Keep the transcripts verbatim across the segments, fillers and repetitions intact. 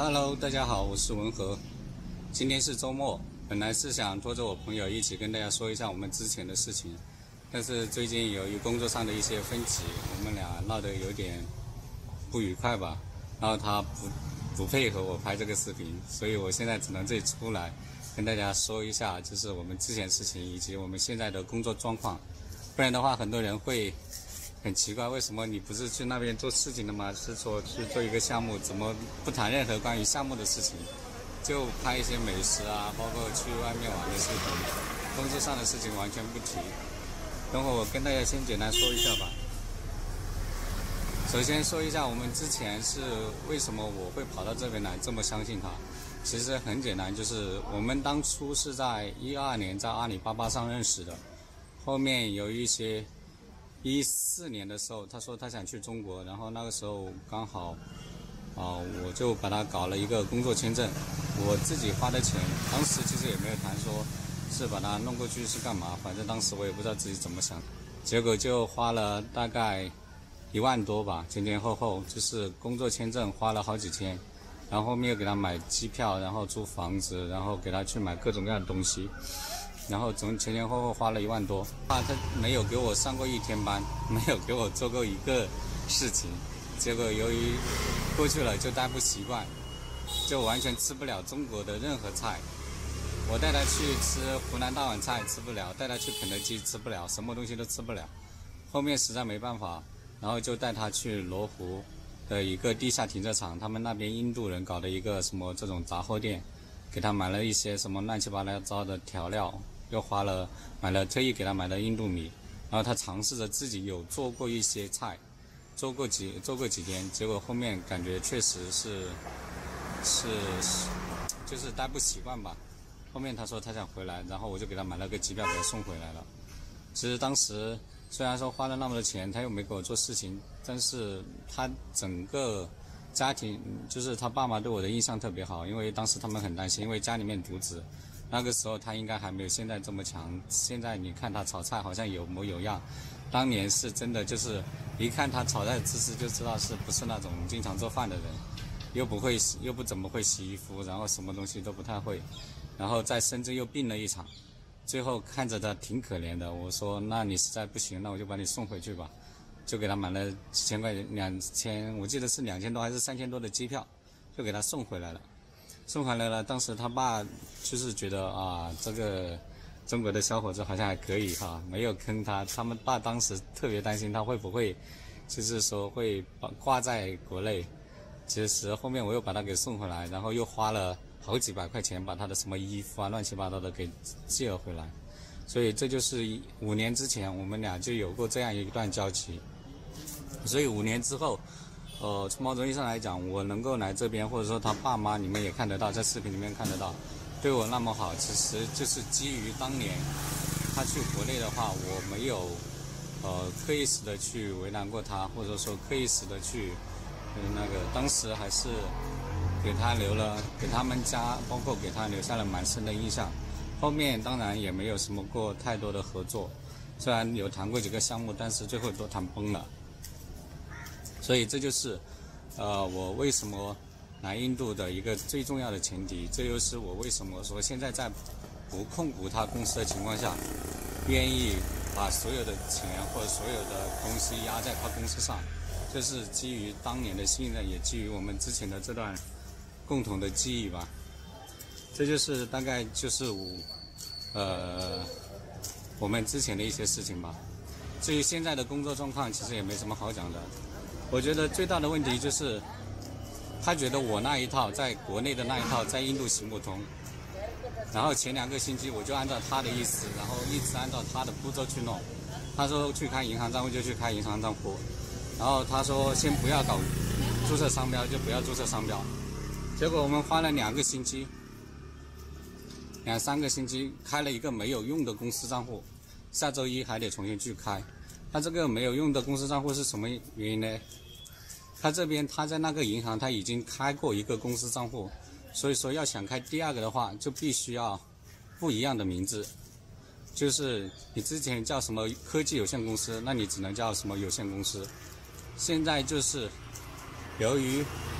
Hello， 大家好，我是文和。今天是周末，本来是想拖着我朋友一起跟大家说一下我们之前的事情，但是最近由于工作上的一些分歧，我们俩闹得有点不愉快吧。然后他不不配合我拍这个视频，所以我现在只能自己出来跟大家说一下，就是我们之前的事情以及我们现在的工作状况。不然的话，很多人会很奇怪，为什么你不是去那边做事情的吗？是说去做一个项目，怎么不谈任何关于项目的事情，就拍一些美食啊，包括去外面玩的视频，工作上的事情完全不提。等会我跟大家先简单说一下吧。首先说一下我们之前是为什么我会跑到这边来这么相信他。其实很简单，就是我们当初是在一二年在阿里巴巴上认识的，后面有一些一四年的时候，他说他想去中国，然后那个时候刚好啊、呃，我就把他搞了一个工作签证，我自己花的钱，当时其实也没有谈说是把他弄过去是干嘛，反正当时我也不知道自己怎么想，结果就花了大概一万多吧，前前后后就是工作签证花了好几千，然后后面又给他买机票，然后租房子，然后给他去买各种各样的东西，然后总前前后后花了一万多。啊，他没有给我上过一天班，没有给我做过一个事情，结果由于过去了就待不习惯，就完全吃不了中国的任何菜。我带他去吃湖南大碗菜吃不了，带他去肯德基吃不了，什么东西都吃不了。后面实在没办法，然后就带他去罗湖的一个地下停车场，他们那边印度人搞的一个什么这种杂货店，给他买了一些什么乱七八糟的调料，又花了买了特意给他买了印度米，然后他尝试着自己有做过一些菜，做过几做过几天，结果后面感觉确实是是就是待不习惯吧。后面他说他想回来，然后我就给他买了个机票给他送回来了。其实当时虽然说花了那么多钱，他又没给我做事情，但是他整个家庭就是他爸妈对我的印象特别好，因为当时他们很担心，因为家里面独子，那个时候他应该还没有现在这么强。现在你看他炒菜好像有模有样，当年是真的就是一看他炒菜的姿势就知道是不是那种经常做饭的人，又不会又不怎么会洗衣服，然后什么东西都不太会，然后在深圳又病了一场，最后看着他挺可怜的，我说那你实在不行，那我就把你送回去吧，就给他买了几千块钱，两千，我记得是两千多还是三千多的机票，就给他送回来了。送回来了，当时他爸就是觉得啊，这个中国的小伙子好像还可以哈，没有坑他。他们爸当时特别担心他会不会，就是说会挂在国内。其实后面我又把他给送回来，然后又花了好几百块钱把他的什么衣服啊乱七八糟的给寄了回来。所以这就是五年之前我们俩就有过这样一段交集。所以五年之后，呃，从某种意义上来讲，我能够来这边，或者说他爸妈你们也看得到，在视频里面看得到，对我那么好，其实就是基于当年他去国内的话，我没有呃刻意式的去为难过他，或者说刻意式的去嗯那个，当时还是给他留了，给他们家包括给他留下了蛮深的印象。后面当然也没有什么过太多的合作，虽然有谈过几个项目，但是最后都谈崩了。所以这就是呃我为什么来印度的一个最重要的前提，这就是我为什么说现在在不控股他公司的情况下，愿意把所有的钱或者所有的东西压在他公司上，这是基于当年的信任，也基于我们之前的这段共同的记忆吧。这就是大概就是我呃我们之前的一些事情吧。至于现在的工作状况，其实也没什么好讲的。我觉得最大的问题就是，他觉得我那一套在国内的那一套在印度行不通。然后前两个星期我就按照他的意思，然后一直按照他的步骤去弄。他说去开银行账户就去开银行账户，然后他说先不要搞注册商标就不要注册商标。结果我们花了两个星期，两三个星期开了一个没有用的公司账户，下周一还得重新去开。他这个没有用的公司账户是什么原因呢？他这边他在那个银行他已经开过一个公司账户，所以说要想开第二个的话，就必须要不一样的名字。就是你之前叫什么科技有限公司，那你只能叫什么有限公司。现在就是由于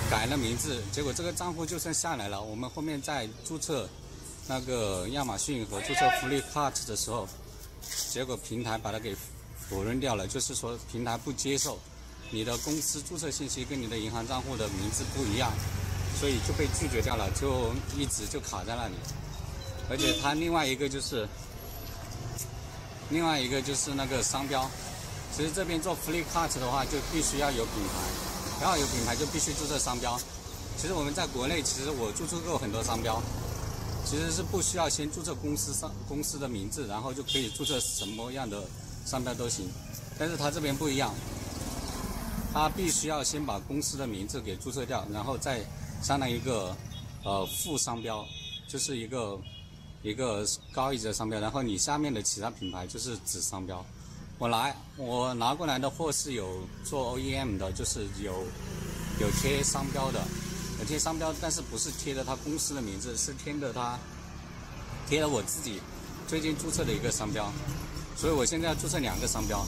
改了名字，结果这个账户就算下来了。我们后面在注册那个亚马逊和注册 Flipkart 的时候，结果平台把它给否认掉了，就是说平台不接受你的公司注册信息跟你的银行账户的名字不一样，所以就被拒绝掉了，就一直就卡在那里。而且它另外一个就是，另外一个就是那个商标。其实这边做 Flipkart 的话，就必须要有品牌，然后有品牌就必须注册商标。其实我们在国内，其实我注册过很多商标，其实是不需要先注册公司商公司的名字，然后就可以注册什么样的商标都行。但是它这边不一样，它必须要先把公司的名字给注册掉，然后再相当于一个呃副商标，就是一个一个高一级的商标，然后你下面的其他品牌就是子商标。我来我拿过来的货是有做 O E M 的，就是有有贴商标的，有贴商标，但是不是贴的他公司的名字，是贴的他贴了我自己最近注册的一个商标，所以我现在要注册两个商标。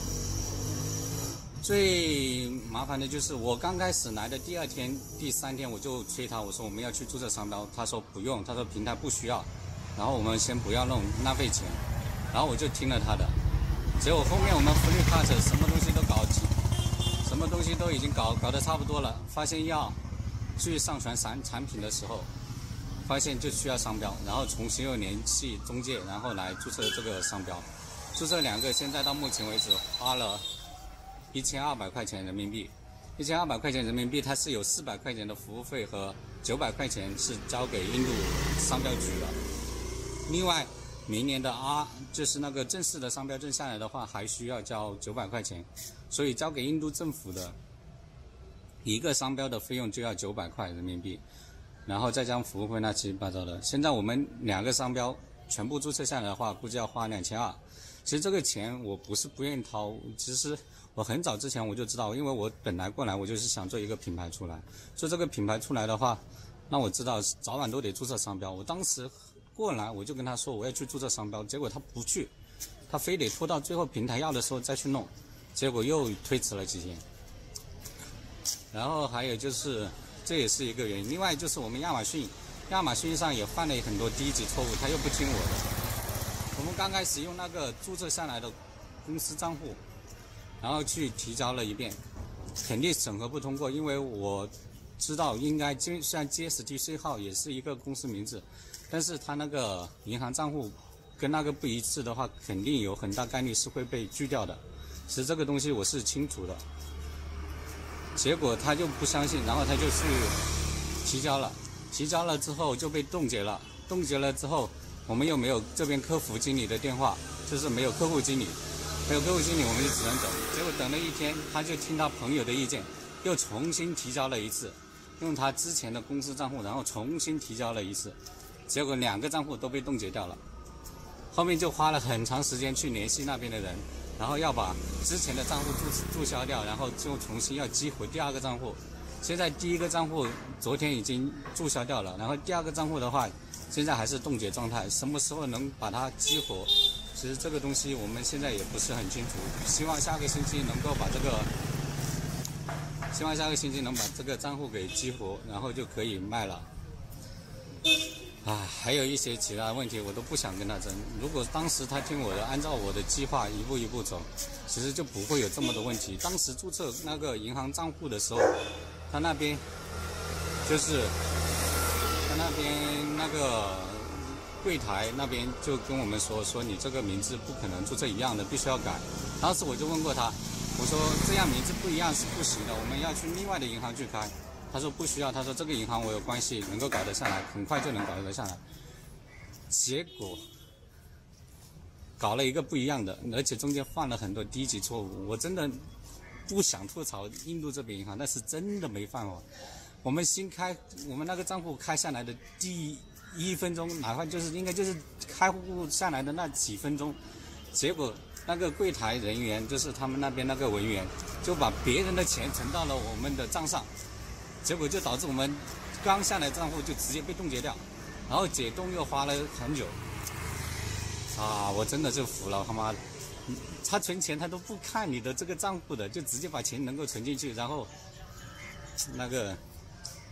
最麻烦的就是我刚开始来的第二天、第三天我就催他，我说我们要去注册商标，他说不用，他说平台不需要，然后我们先不要弄，浪费钱，然后我就听了他的。结果后面我们 Flipkart 什么东西都搞起，什么东西都已经搞搞得差不多了，发现要去上传产产品的时候，发现就需要商标，然后重新又联系中介，然后来注册这个商标。注册两个，现在到目前为止花了一千二百块钱人民币，一千二百块钱人民币，它是有四百块钱的服务费和九百块钱是交给印度商标局的。另外，明年的 R 就是那个正式的商标证下来的话，还需要交九百块钱，所以交给印度政府的一个商标的费用就要九百块人民币，然后再加上服务费那七七八糟的。现在我们两个商标全部注册下来的话，估计要花两千二。其实这个钱我不是不愿意掏，其实我很早之前我就知道，因为我本来过来我就是想做一个品牌出来，做这个品牌出来的话，那我知道早晚都得注册商标。我当时过来我就跟他说我要去注册商标，结果他不去，他非得拖到最后平台要的时候再去弄，结果又推迟了几天。然后还有就是这也是一个原因，另外就是我们亚马逊，亚马逊上也犯了很多低级错误，他又不听我的。我们刚开始用那个注册下来的公司账户，然后去提交了一遍，肯定审核不通过，因为我知道应该虽然 G S T C 号也是一个公司名字，但是他那个银行账户跟那个不一致的话，肯定有很大概率是会被拒掉的。其实这个东西我是清楚的，结果他就不相信，然后他就去提交了，提交了之后就被冻结了，冻结了之后我们又没有这边客服经理的电话，就是没有客户经理，没有客户经理我们就只能等。结果等了一天，他就听他朋友的意见，又重新提交了一次，用他之前的公司账户，然后重新提交了一次，结果两个账户都被冻结掉了。后面就花了很长时间去联系那边的人，然后要把之前的账户注注销掉，然后就重新要激活第二个账户。现在第一个账户昨天已经注销掉了，然后第二个账户的话现在还是冻结状态，什么时候能把它激活，其实这个东西我们现在也不是很清楚。希望下个星期能够把这个希望下个星期能把这个账户给激活，然后就可以卖了。啊，还有一些其他的问题我都不想跟他争。如果当时他听我的，按照我的计划一步一步走，其实就不会有这么多问题。当时注册那个银行账户的时候，他那边就是他那边那个柜台那边就跟我们说说你这个名字不可能注册一样的，必须要改。当时我就问过他，我说这样名字不一样是不行的，我们要去另外的银行去开。他说不需要，他说这个银行我有关系，能够搞得下来，很快就能搞得下来。结果搞了一个不一样的，而且中间犯了很多低级错误。我真的不想吐槽印度这边银行，但是真的没办法。我们新开我们那个账户开下来的第一分钟，哪怕就是应该就是开户下来的那几分钟，结果那个柜台人员就是他们那边那个文员就把别人的钱存到了我们的账上。结果就导致我们刚下来账户就直接被冻结掉，然后解冻又花了很久。啊，我真的是服了，他妈的！他存钱他都不看你的这个账户的，就直接把钱能够存进去，然后那个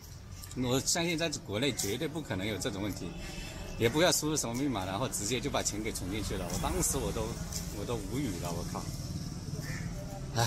我相信在国内绝对不可能有这种问题，也不要输入什么密码，然后直接就把钱给存进去了。我当时我都我都无语了，我靠！唉，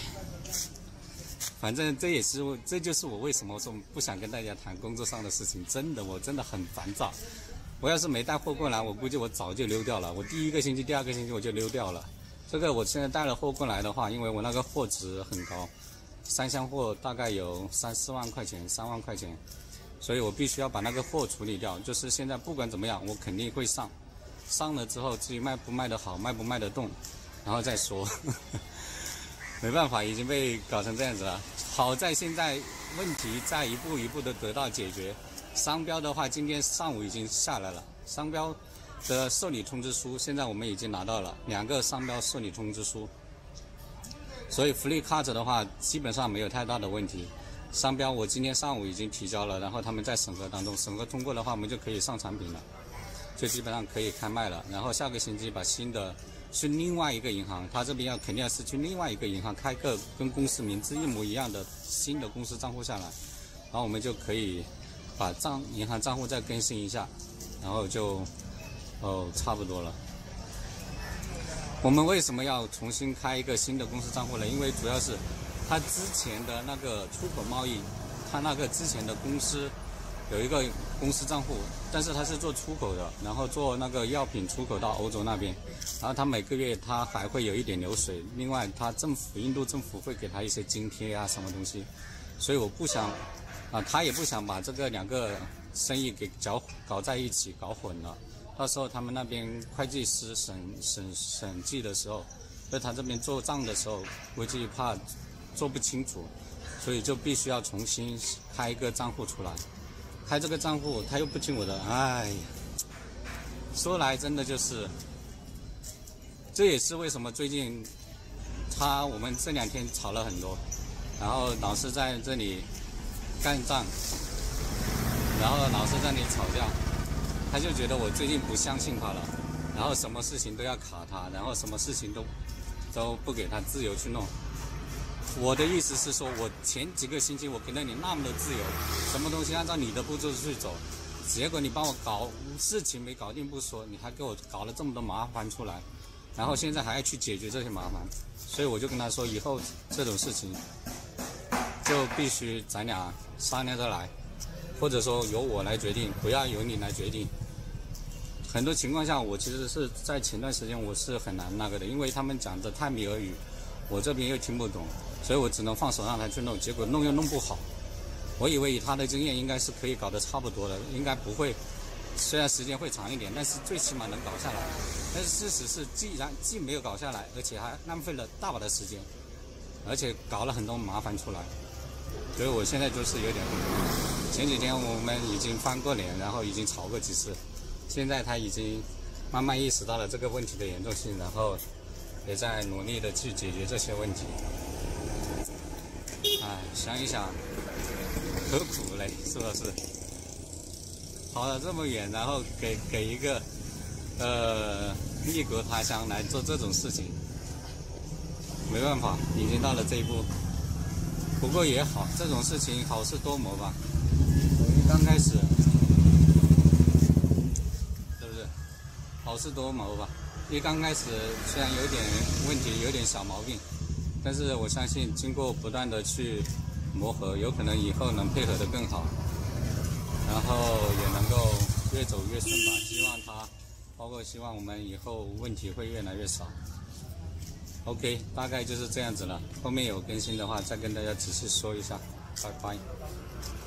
反正这也是这就是我为什么说不想跟大家谈工作上的事情。真的，我真的很烦躁。我要是没带货过来，我估计我早就溜掉了。我第一个星期、第二个星期我就溜掉了。这个我现在带了货过来的话，因为我那个货值很高，三箱货大概有三四万块钱、三万块钱，所以我必须要把那个货处理掉。就是现在不管怎么样，我肯定会上。上了之后，至于卖不卖得好、卖不卖得动，然后再说。没办法，已经被搞成这样子了。好在现在问题在一步一步的得到解决。商标的话，今天上午已经下来了，商标的受理通知书现在我们已经拿到了两个商标受理通知书，所以Flipkart的话基本上没有太大的问题。商标我今天上午已经提交了，然后他们在审核当中，审核通过的话，我们就可以上产品了，就基本上可以开卖了。然后下个星期把新的去另外一个银行，他这边要肯定要是去另外一个银行开个跟公司名字一模一样的新的公司账户下来，然后我们就可以把账银行账户再更新一下，然后就哦差不多了。我们为什么要重新开一个新的公司账户呢？因为主要是他之前的那个出口贸易，他那个之前的公司有一个公司账户，但是他是做出口的，然后做那个药品出口到欧洲那边，然后他每个月他还会有一点流水，另外他政府印度政府会给他一些津贴啊什么东西，所以我不想啊，他也不想把这个两个生意给搅搞在一起搞混了，到时候他们那边会计师审审审计的时候，在他这边做账的时候，估计怕做不清楚，所以就必须要重新开一个账户出来。开这个账户他又不听我的，哎呀，说来真的就是，这也是为什么最近他我们这两天吵了很多，然后老是在这里干仗，然后老是在那里吵架，他就觉得我最近不相信他了，然后什么事情都要卡他，然后什么事情都都不给他自由去弄。我的意思是说，我前几个星期我给了你那么多自由，什么东西按照你的步骤去走，结果你帮我搞事情没搞定不说，你还给我搞了这么多麻烦出来，然后现在还要去解决这些麻烦，所以我就跟他说，以后这种事情就必须咱俩商量着来，或者说由我来决定，不要由你来决定。很多情况下，我其实是在前段时间我是很难那个的，因为他们讲的泰米尔语，我这边又听不懂，所以我只能放手让他去弄，结果弄又弄不好。我以为以他的经验应该是可以搞得差不多的，应该不会，虽然时间会长一点，但是最起码能搞下来。但是事实是，既然既没有搞下来，而且还浪费了大把的时间，而且搞了很多麻烦出来，所以我现在就是有点后悔。前几天我们已经翻过脸，然后已经吵过几次，现在他已经慢慢意识到了这个问题的严重性，然后也在努力的去解决这些问题。哎，想一想，何苦嘞？是不是？跑了这么远，然后给给一个呃异国他乡来做这种事情，没办法，已经到了这一步。不过也好，这种事情好事多磨吧。我们刚开始，是不是？好事多磨吧。因为刚开始虽然有点问题，有点小毛病，但是我相信经过不断的去磨合，有可能以后能配合得更好，然后也能够越走越顺吧。希望他，包括希望我们以后问题会越来越少。OK， 大概就是这样子了。后面有更新的话，再跟大家仔细说一下。拜拜。